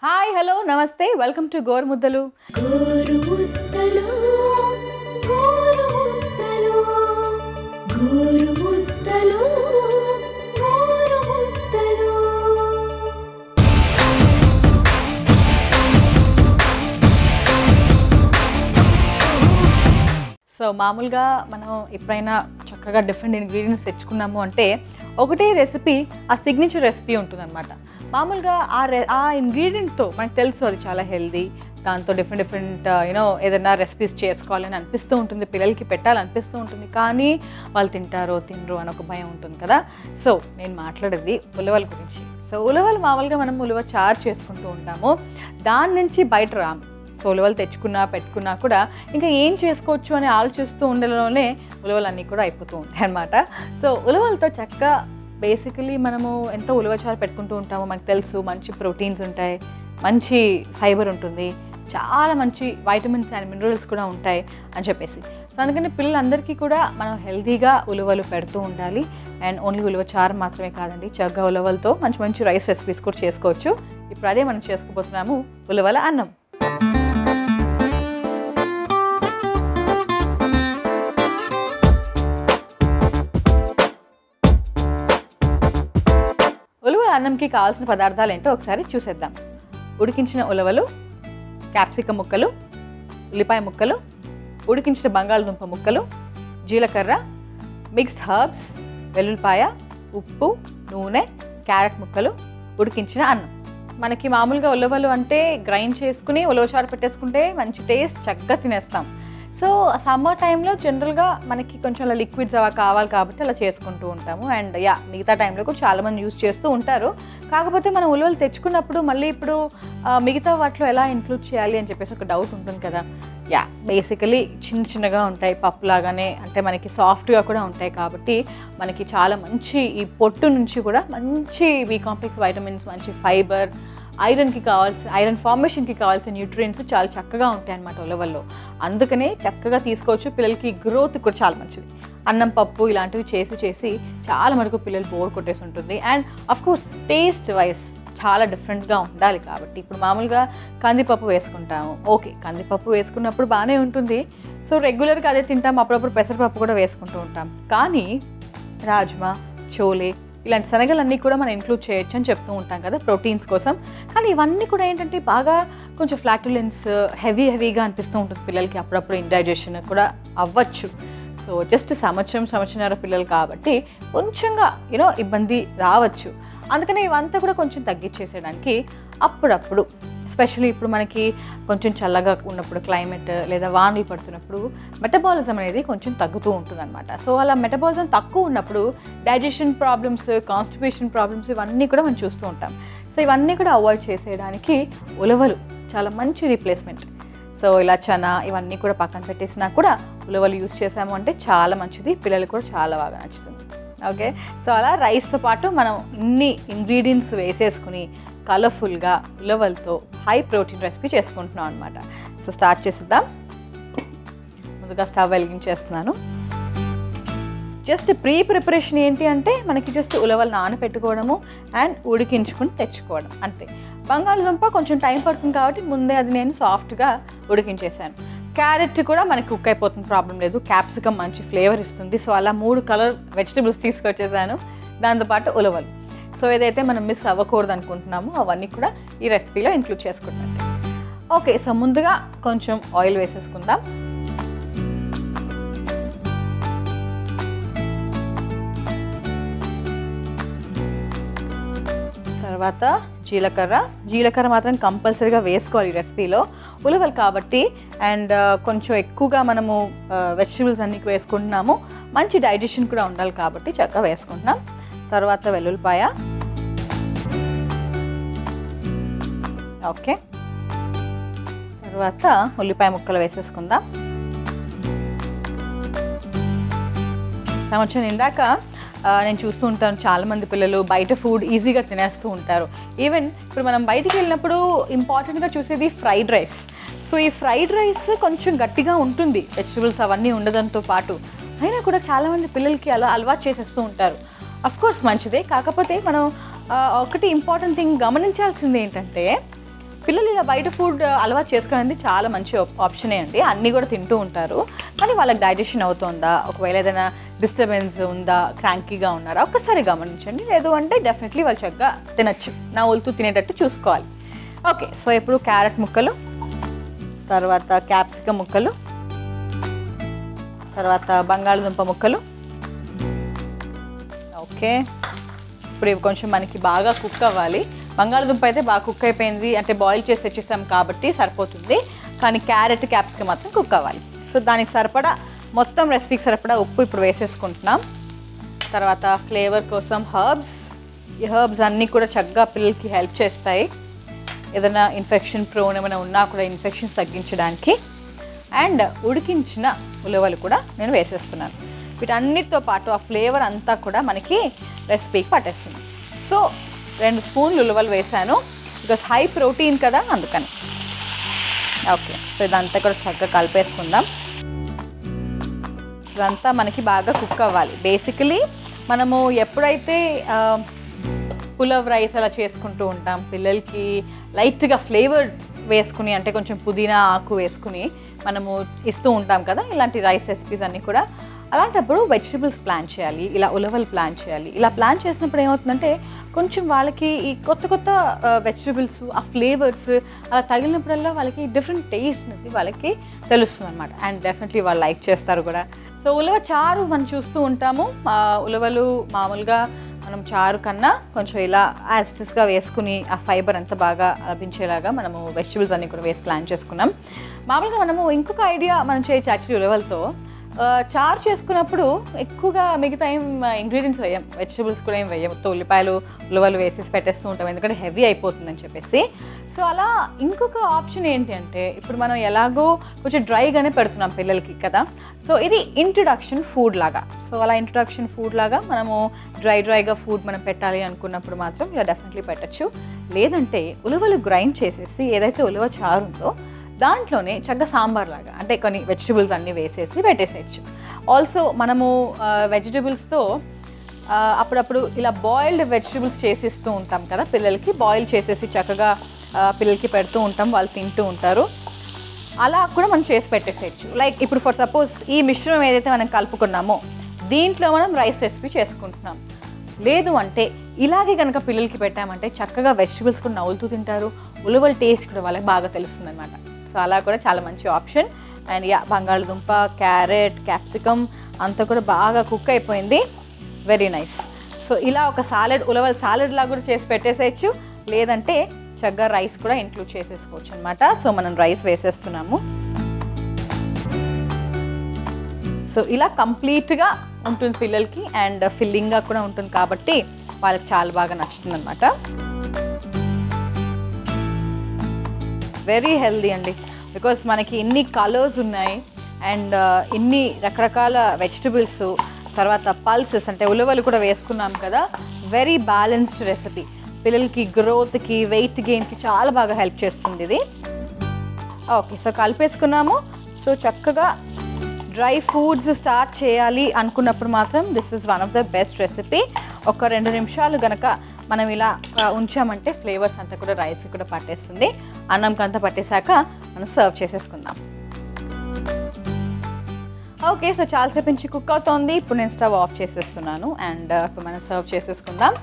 Hi hello నమస్తే welcome to Gorumuddalu Gorumuddalu Gorumuddalu Gorumuddalu Gorumuddalu. So మామూలుగా మనం ఎప్పుడైనా చక్కగా డిఫరెంట్ ఇంగ్రీడియంట్స్ తెచ్చుకున్నాము అంటే ఒకటే రెసిపీ ఆ సిగ్నేచర్ రెసిపీ ఉంటుందన్నమాట. మామూలుగా ఆ ఇంగ్రీడియంట్తో మనకు తెలుసు అది చాలా హెల్దీ, దాంతో డిఫరెంట్ ఏదైనా రెసిపీస్ చేసుకోవాలని అనిపిస్తూ ఉంటుంది, పిల్లలకి పెట్టాలనిపిస్తూ ఉంటుంది, కానీ వాళ్ళు తింటారో తినరు అని ఒక భయం ఉంటుంది కదా. సో నేను మాట్లాడేది ఉలవల గురించి. సో ఉలవలు మామూలుగా మనం ఉలవ చారు చేసుకుంటూ ఉంటాము, దాని నుంచి బయట రాము. సో ఉలవలు తెచ్చుకున్నా పెట్టుకున్నా కూడా ఇంకా ఏం చేసుకోవచ్చు అని ఆలోచిస్తూ ఉండడంలోనే ఉలవలన్నీ కూడా అయిపోతూ ఉంటాయి అన్నమాట. సో ఉలవలతో చక్కగా బేసికలీ మనము ఎంతో ఉలవచారు పెట్టుకుంటూ ఉంటాము, మనకు తెలుసు మంచి ప్రోటీన్స్ ఉంటాయి, మంచి ఫైబర్ ఉంటుంది, చాలా మంచి వైటమిన్స్ అండ్ మినరల్స్ కూడా ఉంటాయి అని చెప్పేసి. సో అందుకని పిల్లలందరికీ కూడా మనం హెల్తీగా ఉలవలు పెడుతూ ఉండాలి. అండ్ ఓన్లీ ఉలవచారు మాత్రమే కాదండి, చక్కగా ఉలవలతో మంచి మంచి రైస్ రెసిపీస్ కూడా చేసుకోవచ్చు. ఇప్పుడు అదే మనం చేసుకోబోతున్నాము, ఉలవల అన్నం. ఉలవల అన్నంకి కావాల్సిన పదార్థాలు ఏంటో ఒకసారి చూసేద్దాం. ఉడికించిన ఉలవలు, క్యాప్సికమ్ ముక్కలు, ఉల్లిపాయ ముక్కలు, ఉడికించిన బంగాళదుంప ముక్కలు, జీలకర్ర, మిక్స్డ్ హర్బ్స్, వెల్లుల్లిపాయ, ఉప్పు, నూనె, క్యారెట్ ముక్కలు, ఉడికించిన అన్నం. మనకి మామూలుగా ఉలవలు అంటే గ్రైండ్ చేసుకుని ఉలవచారు పెట్టేసుకుంటే మంచి టేస్ట్, చక్కగా తినేస్తాం. సో సమ్మర్ టైంలో జనరల్గా మనకి కొంచెం అలా లిక్విడ్స్ అలా కావాలి కాబట్టి అలా చేసుకుంటూ ఉంటాము. అండ్ మిగతా టైంలో కూడా చాలామంది యూజ్ చేస్తూ ఉంటారు. కాకపోతే మనం ఉలవలు తెచ్చుకున్నప్పుడు మళ్ళీ ఇప్పుడు మిగతా వాటిలో ఎలా ఇంక్లూడ్ చేయాలి అని చెప్పేసి ఒక డౌట్ ఉంటుంది కదా. బేసికలీ చిన్నగా ఉంటాయి, పప్పులాగానే, అంటే మనకి సాఫ్ట్గా కూడా ఉంటాయి కాబట్టి మనకి చాలా మంచి ఈ పొట్టు నుంచి కూడా మంచి బి కాంప్లెక్స్ వైటమిన్స్, మంచి ఫైబర్, ఐరన్ ఫార్మేషన్కి కావాల్సిన న్యూట్రియంట్స్ చాలా చక్కగా ఉంటాయి అన్నమాట ఉలవల్లో. అందుకనే చక్కగా తీసుకోవచ్చు, పిల్లలకి గ్రోత్ కూడా చాలా మంచిది. అన్నం పప్పు ఇలాంటివి చేసి చాలా మటుకు పిల్లలు బోర్ కొట్టేసి ఉంటుంది. అండ్ అఫ్కోర్స్ టేస్ట్ వైజ్ చాలా డిఫరెంట్గా ఉండాలి కాబట్టి ఇప్పుడు మామూలుగా కందిపప్పు వేసుకుంటాము, ఓకే, కందిపప్పు వేసుకున్నప్పుడు బాగానే ఉంటుంది. సో రెగ్యులర్గా అదే తింటాం, అప్పుడప్పుడు పెసరపప్పు కూడా వేసుకుంటూ ఉంటాం. కానీ రాజ్మా, చోలే ఇలాంటి శనగలన్నీ కూడా మనం ఇంక్లూడ్ చేయొచ్చు అని చెప్తూ ఉంటాం కదా ప్రోటీన్స్ కోసం. కానీ ఇవన్నీ కూడా ఏంటంటే బాగా కొంచెం ఫ్లాటులెన్స్, హెవీగా అనిపిస్తూ ఉంటుంది పిల్లలకి, అప్పుడప్పుడు ఇండైజెషన్ కూడా అవ్వచ్చు. సో జస్ట్ సంవత్సరంన్నర పిల్లలు కాబట్టి కొంచెంగా ఇబ్బంది రావచ్చు. అందుకని ఇవంతా కూడా కొంచెం తగ్గించేసేయడానికి అప్పుడప్పుడు, ఎస్పెషల్లీ ఇప్పుడు మనకి కొంచెం చల్లగా ఉన్నప్పుడు క్లైమేట్ లేదా వానలు పడుతున్నప్పుడు మెటబాలిజం అనేది కొంచెం తగ్గుతూ ఉంటుందన్నమాట. సో అలా మెటబాలిజం తక్కువ ఉన్నప్పుడు డైజెషన్ ప్రాబ్లమ్స్, కాన్స్టిపేషన్ ప్రాబ్లమ్స్ ఇవన్నీ కూడా మనం చూస్తూ ఉంటాం. సో ఇవన్నీ కూడా అవాయిడ్ చేసేయడానికి ఉలవలు చాలా మంచి రీప్లేస్మెంట్. సో ఇలా చనా ఇవన్నీ కూడా పక్కన పెట్టేసినా కూడా ఉలవలు యూజ్ చేసాము అంటే చాలా మంచిది, పిల్లలకు కూడా చాలా బాగా నచ్చుతుంది. ఓకే, సో అలా రైస్తో పాటు మనం ఇన్ని ఇంగ్రీడియంట్స్ వేసేసుకుని కలర్ఫుల్గా ఉలవలతో హై ప్రోటీన్ రెసిపీ చేసుకుంటున్నాం అనమాట. సో స్టార్ట్ చేసేద్దాం. ముందుగా స్టవ్ వెలిగించేస్తున్నాను. జస్ట్ ప్రిపరేషన్ ఏంటి అంటే మనకి జస్ట్ ఉలవలు నానపెట్టుకోవడము అండ్ ఉడికించుకుని తెచ్చుకోవడం అంతే. బంగాళదుంప కొంచెం టైం పడుతుంది కాబట్టి ముందే అది నేను సాఫ్ట్గా ఉడికించేసాను. క్యారెట్ కూడా మనకి కుక్ అయిపోతుంది, ప్రాబ్లం లేదు. క్యాప్సికమ్ మంచి ఫ్లేవర్ ఇస్తుంది. సో అలా 3 కలర్ వెజిటబుల్స్ తీసుకొచ్చేసాను, దాంతోపాటు ఉలవలు. సో ఏదైతే మనం మిస్ అవ్వకూడదు అనుకుంటున్నామో అవన్నీ కూడా ఈ రెసిపీలో ఇంక్లూడ్ చేసుకుంటాం. ఓకే, సో ముందుగా కొంచెం ఆయిల్ వేసేసుకుందాం. తర్వాత జీలకర్ర మాత్రం కంపల్సరీగా వేసుకోవాలి ఈ రెసిపీలో, ఉలవలు కాబట్టి. అండ్ కొంచెం ఎక్కువగా మనము వెజిటబుల్స్ అన్నీ వేసుకుంటున్నాము, మంచి డైజెషన్ కూడా ఉండాలి కాబట్టి చక్కగా వేసుకుంటున్నాం. తర్వాత వెల్లుల్లిపాయ, ఓకే, తర్వాత ఉల్లిపాయ ముక్కలు వేసేసుకుందాం. సంవత్సరం ఇందాక నేను చూస్తూ ఉంటాను చాలామంది పిల్లలు బయట ఫుడ్ ఈజీగా తినేస్తూ ఉంటారు. ఈవెన్ ఇప్పుడు మనం బయటికి వెళ్ళినప్పుడు ఇంపార్టెంట్గా చూసేది ఫ్రైడ్ రైస్. సో ఈ ఫ్రైడ్ రైస్ కొంచెం గట్టిగా ఉంటుంది, వెజిటబుల్స్ అవన్నీ ఉండడంతో పాటు, అయినా కూడా చాలామంది పిల్లలకి అలా అలవాటు చేసేస్తూ ఉంటారు. అఫ్కోర్స్ మంచిదే, కాకపోతే మనం ఒకటి ఇంపార్టెంట్ థింగ్ గమనించాల్సింది ఏంటంటే పిల్లలు ఇలా బయట ఫుడ్ అలవాటు చేసుకోవడానికి చాలా మంచి ఆప్షనే అండి. అన్నీ కూడా తింటూ ఉంటారు, కానీ వాళ్ళకి డైజెషన్ అవుతుందా, ఒకవేళ ఏదైనా డిస్టర్బెన్స్ ఉందా, క్రాంకీగా ఉన్నారా ఒక్కసారి గమనించండి. లేదు అంటే డెఫినెట్లీ వాళ్ళు చక్కగా తినచ్చు, నవ్వులుతూ తినేటట్టు చూసుకోవాలి. ఓకే, సో ఇప్పుడు క్యారెట్ ముక్కలు, తర్వాత క్యాప్సికమ్ ముక్కలు, తర్వాత బంగాళదుంప ముక్కలు. ఓకే, ఇప్పుడు ఇవి కొంచెం మనకి బాగా కుక్ అవ్వాలి. బంగాళదుంప అయితే బాగా కుక్ అయిపోయింది, అంటే బాయిల్ చేసి తెచ్చేసాం కాబట్టి సరిపోతుంది. కానీ క్యారెట్ క్యాప్సికమ్ మాత్రం కుక్ అవ్వాలి. సో దానికి సరిపడా మొత్తం రెసిపీకి సరిపడా ఉప్పు ఇప్పుడు వేసేసుకుంటున్నాం. తర్వాత ఫ్లేవర్ కోసం హర్బ్స్. ఈ హర్బ్స్ అన్నీ కూడా చక్కగా పిల్లలకి హెల్ప్ చేస్తాయి, ఏదైనా ఇన్ఫెక్షన్ ప్రోన్ ఏమైనా ఉన్నా కూడా ఇన్ఫెక్షన్స్ తగ్గించడానికి. అండ్ ఉడికించిన ఉలవలు కూడా నేను వేసేస్తున్నాను. వీటన్నిటితో పాటు ఆ ఫ్లేవర్ అంతా కూడా మనకి రెసిపీకి పట్టేస్తుంది. సో 2 స్పూన్లు ఉలవలు వేసాను, బికాస్ హై ప్రోటీన్ కదా, అందుకని. ఓకే, సో ఇదంతా కూడా చక్కగా కలిపేసుకుందాం. ఇదంతా మనకి బాగా కుక్ అవ్వాలి. బేసికలీ మనము ఎప్పుడైతే పులావ్ రైస్ అలా చేసుకుంటూ ఉంటాం, పిల్లలకి లైట్గా ఫ్లేవర్ వేసుకుని, అంటే కొంచెం పుదీనా ఆకు వేసుకుని మనము ఇస్తూ ఉంటాం కదా ఇలాంటి రైస్ రెసిపీస్ అన్నీ కూడా. అలాంటప్పుడు వెజిటబుల్స్ ప్లాన్ చేయాలి, ఇలా ఉలవలు ప్లాన్ చేయాలి. ఇలా ప్లాన్ చేసినప్పుడు ఏమవుతుందంటే కొంచెం వాళ్ళకి ఈ కొత్త కొత్త వెజిటబుల్స్, ఆ ఫ్లేవర్స్ అలా తగిలినప్పుడల్లా వాళ్ళకి డిఫరెంట్ టేస్ట్ అనేది వాళ్ళకి తెలుస్తుంది అనమాట. అండ్ డెఫినెట్లీ వాళ్ళు లైక్ చేస్తారు కూడా. సో ఉలవ చారు మనం చూస్తూ ఉంటాము. ఉలవలు మామూలుగా మనం చారు కన్నా కొంచెం ఇలా యాస్టిస్గా వేసుకుని ఆ ఫైబర్ అంతా బాగా లభించేలాగా మనము వెజిటబుల్స్ అన్నీ కూడా వేసి ప్లాన్ చేసుకున్నాం. మామూలుగా మనము ఇంకొక ఐడియా మనం చేయొచ్చు యాక్చువల్లీ ఉలవలతో. చారు చేసుకున్నప్పుడు ఎక్కువగా మిగతా ఏం ఇంగ్రీడియంట్స్ వేయం, వెజిటబుల్స్ కూడా ఏం వేయం, ఉల్లిపాయలు ఉలవలు వేసేసి పెట్టేస్తూ ఉంటాం, ఎందుకంటే హెవీ అయిపోతుందని చెప్పేసి. సో అలా ఇంకొక ఆప్షన్ ఏంటి అంటే, ఇప్పుడు మనం ఎలాగో కొంచెం డ్రైగానే పెడుతున్నాం పిల్లలకి కదా, సో ఇది ఇంట్రడక్షన్ ఫుడ్ లాగా. సో అలా ఇంట్రడక్షన్ ఫుడ్ లాగా మనము డ్రైగా ఫుడ్ మనం పెట్టాలి అనుకున్నప్పుడు మాత్రం ఇలా డెఫినెట్లీ పెట్టచ్చు. లేదంటే ఉలవలు గ్రైండ్ చేసేసి ఏదైతే ఉలవ చారు ఉందో దాంట్లోనే చక్కగా సాంబార్ లాగా, అంటే కొన్ని వెజిటబుల్స్ అన్నీ వేసేసి పెట్టేసేయచ్చు. ఆల్సో మనము వెజిటబుల్స్తో అప్పుడప్పుడు ఇలా బాయిల్డ్ వెజిటబుల్స్ చేసిస్తూ ఉంటాం కదా పిల్లలకి, బాయిల్ చేసేసి చక్కగా పిల్లలకి పెడుతూ ఉంటాం, వాళ్ళు తింటూ ఉంటారు. అలా కూడా మనం చేసి పెట్టేసేయచ్చు. లైక్ ఇప్పుడు ఫర్ సపోజ్ ఈ మిశ్రమం ఏదైతే మనం కలుపుకున్నామో దీంట్లో మనం రైస్ రెసిపీ చేసుకుంటున్నాం. లేదు అంటే ఇలాగే కనుక పిల్లలకి పెట్టామంటే చక్కగా వెజిటబుల్స్ కూడా నవ్వులుతూ తింటారు, ఉలవల టేస్ట్ కూడా వాళ్ళకి బాగా తెలుస్తుంది అనమాట. సో అలా కూడా చాలా మంచి ఆప్షన్. అండ్ బంగాళదుంప, క్యారెట్, క్యాప్సికమ్ అంతా కూడా బాగా కుక్ అయిపోయింది, వెరీ నైస్. సో ఇలా ఒక సాలెడ్, ఉలవల సాలెడ్ లాగా కూడా చేసి పెట్టేసేయచ్చు. లేదంటే చక్కగా రైస్ కూడా ఇంక్లూడ్ చేసేసుకోవచ్చు అనమాట. సో మనం రైస్ వేసేస్తున్నాము. సో ఇలా కంప్లీట్గా ఉంటుంది పిల్లలకి, అండ్ ఫిల్లింగ్గా కూడా ఉంటుంది కాబట్టి వాళ్ళకి చాలా బాగా నచ్చుతుంది అనమాట. వెరీ హెల్దీ అండి, బికాస్ మనకి ఇన్ని కలర్స్ ఉన్నాయి అండ్ ఇన్ని రకరకాల వెజిటబుల్స్, తర్వాత పల్సెస్ అంటే ఉలవలు కూడా వేసుకున్నాం కదా. వెరీ బ్యాలెన్స్డ్ రెసిపీ, పిల్లలకి గ్రోత్కి, వెయిట్ గెయిన్కి చాలా బాగా హెల్ప్ చేస్తుంది ఇది. ఓకే, సో కలిపేసుకున్నాము. సో చక్కగా డ్రై ఫుడ్స్ స్టార్ట్ చేయాలి అనుకున్నప్పుడు మాత్రం this is one of the best recipe. ఒక 2 నిమిషాలు కనుక మనం ఇలా ఉంచామంటే ఫ్లేవర్స్ అంతా కూడా రైస్కి కూడా పట్టేస్తుంది. అన్నంకి అంతా పట్టేశాక మనం సర్వ్ చేసేసుకుందాం. ఓకే, సో చాలాసేపు నుంచి కుక్ అవుతోంది. ఇప్పుడు నేను స్టవ్ ఆఫ్ చేసేస్తున్నాను అండ్ ఇప్పుడు మనం సర్వ్ చేసేసుకుందాం.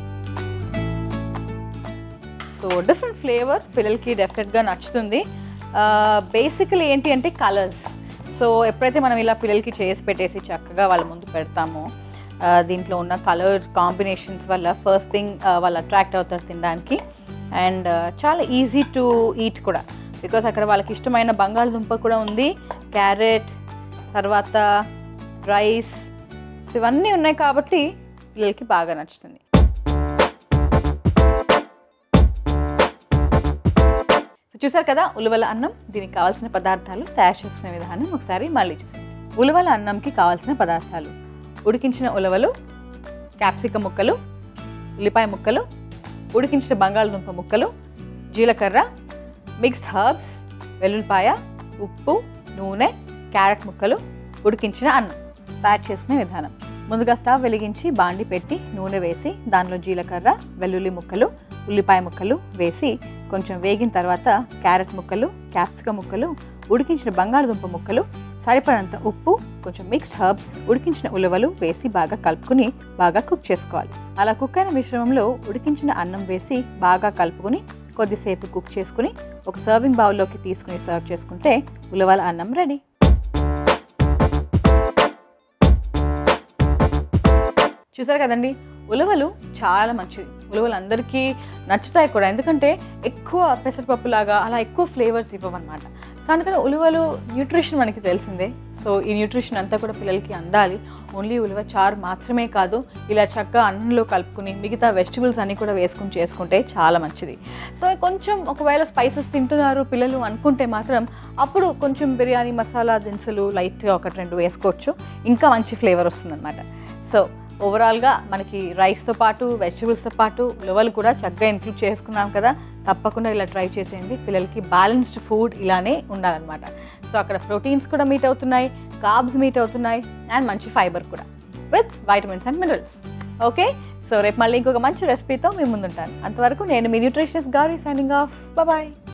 సో డిఫరెంట్ ఫ్లేవర్, పిల్లలకి డెఫినెట్గా నచ్చుతుంది. బేసికలీ ఏంటి అంటే కలర్స్. సో ఎప్పుడైతే మనం ఇలా పిల్లలకి చేసి పెట్టేసి చక్కగా వాళ్ళ ముందు పెడతామో దీంట్లో ఉన్న కలర్ కాంబినేషన్స్ వల్ల ఫస్ట్ థింగ్ వాళ్ళు అట్రాక్ట్ అవుతారు తినడానికి. అండ్ చాలా ఈజీ టు ఈట్ కూడా, బికాస్ అక్కడ వాళ్ళకి ఇష్టమైన బంగాళదుంప కూడా ఉంది, క్యారెట్, తర్వాత రైస్, ఇవన్నీ ఉన్నాయి కాబట్టి పిల్లలకి బాగా నచ్చుతుంది. చూసారు కదా ఉలవల అన్నం. దీనికి కావాల్సిన పదార్థాలు, తయారు చేసిన విధానం ఒకసారి మళ్ళీ చూసాం. ఉలవల అన్నంకి కావాల్సిన పదార్థాలు: ఉడికించిన ఉలవలు, క్యాప్సికమ్ ముక్కలు, ఉల్లిపాయ ముక్కలు, ఉడికించిన బంగాళదుంప ముక్కలు, జీలకర్ర, మిక్స్డ్ హర్బ్స్, వెల్లుల్లిపాయ, ఉప్పు, నూనె, క్యారెట్ ముక్కలు, ఉడికించిన అన్నం. తయారు చేసిన విధానం: ముందుగా స్టవ్ వెలిగించి బాండి పెట్టి నూనె వేసి దానిలో జీలకర్ర, వెల్లుల్లి ముక్కలు, ఉల్లిపాయ ముక్కలు వేసి కొంచెం వేగిన తర్వాత క్యారెట్ ముక్కలు, క్యాప్సికమ్ ముక్కలు, ఉడికించిన బంగాళదుంప ముక్కలు, సరిపడంత ఉప్పు, కొంచెం మిక్స్డ్ హర్బ్స్, ఉడికించిన ఉలవలు వేసి బాగా కలుపుకుని బాగా కుక్ చేసుకోవాలి. అలా కుక్ అయిన మిశ్రమంలో ఉడికించిన అన్నం వేసి బాగా కలుపుకుని కొద్దిసేపు కుక్ చేసుకుని ఒక సర్వింగ్ బౌల్లోకి తీసుకుని సర్వ్ చేసుకుంటే ఉలవల అన్నం రెడీ. చూసారు కదండి, ఉలవలు చాలా మంచిది. ఉలవలు అందరికీ నచ్చుతాయి కూడా, ఎందుకంటే ఎక్కువ పెసరపప్పులాగా అలా ఎక్కువ ఫ్లేవర్స్ ఇవ్వమన్నమాట. సో అందుకని ఉలవలు న్యూట్రిషన్ మనకి తెలిసిందే. సో ఈ న్యూట్రిషన్ అంతా కూడా పిల్లలకి అందాలి. ఓన్లీ ఉలవ చారు మాత్రమే కాదు, ఇలా చక్కగా అన్నంలో కలుపుకుని మిగతా వెజిటబుల్స్ అన్నీ కూడా వేసుకుని చేసుకుంటే చాలా మంచిది. సో కొంచెం ఒకవేళ స్పైసెస్ తింటున్నారు పిల్లలు అనుకుంటే మాత్రం అప్పుడు కొంచెం బిర్యానీ మసాలా దినుసులు లైట్గా 1-2 వేసుకోవచ్చు, ఇంకా మంచి ఫ్లేవర్ వస్తుందన్నమాట. సో ఓవరాల్గా మనకి రైస్తో పాటు వెజిటబుల్స్తో పాటు ఉలవలు కూడా చక్కగా ఇంక్లూడ్ చేసుకున్నాం కదా. తప్పకుండా ఇలా ట్రై చేసేయండి. పిల్లలకి బ్యాలెన్స్డ్ ఫుడ్ ఇలానే ఉండాలన్నమాట. సో అక్కడ ప్రోటీన్స్ కూడా మీట్ అవుతున్నాయి, కార్బ్స్ మీట్ అవుతున్నాయి, అండ్ మంచి ఫైబర్ కూడా with vitamins and minerals. Okay, so రేపు మళ్ళీ ఇంకొక మంచి రెసిపీతో మీ ముందుంటాను. అంతవరకు నేను మీ న్యూట్రిషనిస్ట్ గారి సైనింగ్ ఆఫ్. బాయ్.